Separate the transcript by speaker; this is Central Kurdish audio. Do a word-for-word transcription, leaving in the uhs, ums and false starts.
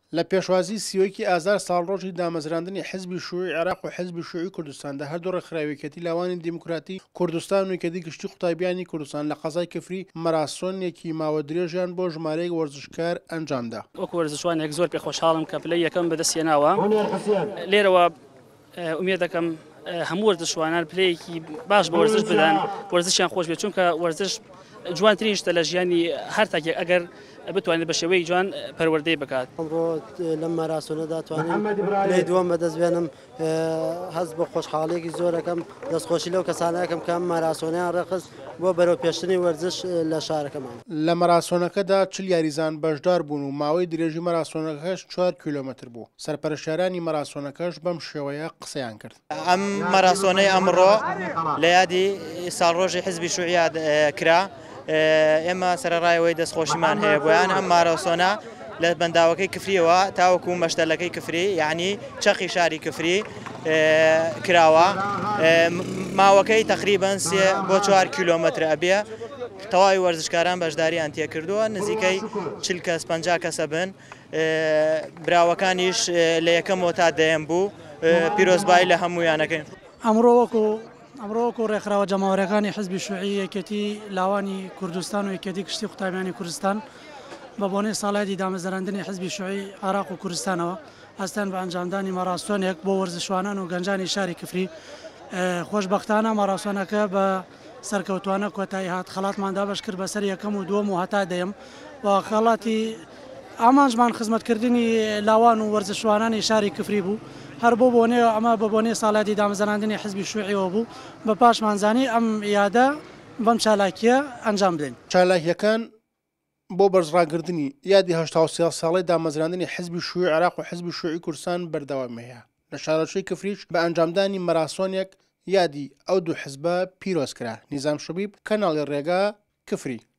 Speaker 1: لە پێشوازی سیوەیەکی ئازار ساڵڕۆژی دامەزراندنی حزبی شووعی عێراق و حزبی شووعی کوردستاندا هەردوو ڕێکخراوێکەتی لاوانی دیموکراتی کوردستان و یەکێتی گشتی قوتابیانی کوردستان لە قەزای کفری مەراسۆنێکی ماوە درێژیان بۆ ژمارەیەک وەرزشکار ئەنجامدا.
Speaker 2: وەکو وەرزشوانێک زۆر پێ خۆشحاڵم کە پلەی یەکەم بەدەستهێناوە. لێرەوە ئومێد دەکەم هەموو وەرزشوانان پلەیەکی باش بە وەرزش بدەن، وەرزشیان خۆش بێت، چونکە وەرزش جوانترین شتە لە ژیانی هەر تاکێک ئەگەر بتوانێت بە شێوەیەکی جوان پەروەردەی بکات.
Speaker 3: ئەمڕۆ لەم ماراسۆنەدا توانیم پلەی دووەم بەدەستبێنم، هەست بە خۆشحاڵیەکی زۆرەکەم، دەستخۆشی لەو کەسانەکەم کە ماراسۆنیان ڕەخست بۆ بەرەو پێشتنی وەرزش لە شارەکەمان.
Speaker 1: لە ماراسۆنەکەدا چل یاریزان بەشدار بوون و ماوەی درێژی ماراسۆنەکەش چوار کیلۆمەتر بوو. سەرپەرشتیارانی ماراسۆنەکەش بەم شێوەیە قسەیان کرد.
Speaker 4: ئەم ماراسۆنەی ئەمڕۆ لە یادی ساڵڕۆژی حزبی شووعی کرا. ئێمە سەرڕایەوەی دەستخۆشیمان هەیە بۆیان ئەم ماراسۆنە لە بەنداوەکەی کفریەوە تاوەکو مەشتەلەکەی کفری، یعنی چەقی شاری کفری کراوە. ماوەکەی تقریبەن سێ بۆ چوار کیلۆمەتر ئەبێ. تەواوی وەرزشکاران بەشداریان تێ کردووە، نزیکەی چل کەس پەنجا کەسە بن. براوەکانیش لە یەکەمەوە تا دەیەم بوو، پیرۆزبایی لە هەموویانەکەین.
Speaker 5: ئەمڕۆ وەکو ئەمڕۆکو ڕێکخراوە جەماوەریەکانی حزبی شووعی یەکێتی لاوانی کوردستان و یەکێتی گشتی قوتابیانی کوردستان بە بۆنەی ساڵایەتی دامەزراندنی حزبی شووعی عێراق و کوردستانەوە هەستان بە ئەنجامدانی مەراسۆنێک بۆ وەرزشوانان و گەنجانی شاری کفری. خۆشبەختانە مەراسۆنەکە بە سەرکەوتوانە کۆتایی هات، خەڵاتماندا بەش کرد بەسەر یەکەم و دووەم و هەتا دەیەم و خەڵاتی ئامانجمان خزمەتکردنی لاوان و وەرزشوانانی شاری کفری بوو. هەر بۆ بۆنێ ئەمە بە بۆنەی ساڵاتی دامەزراندنی حزبی شووعیەوە بوو، بە پاشمانزانی ئەم یادە بەم چالاکیە ئەنجام بدەین.
Speaker 1: چالاکیەکان بۆ بەرزڕاگرتنی یادی هەشتا و سێ ساڵەی دامەزراندنی حزبی شووعی عێراق و حزبی شووعی کوردستان بەردەوام هەیە. لە شارۆچەی کفریش بە ئەنجامدانی مەراسۆنێک یادی ئەو دوو حزبە پیرۆز کرا. نیزام شەبیب، کەناڵی ڕێگا، کفری.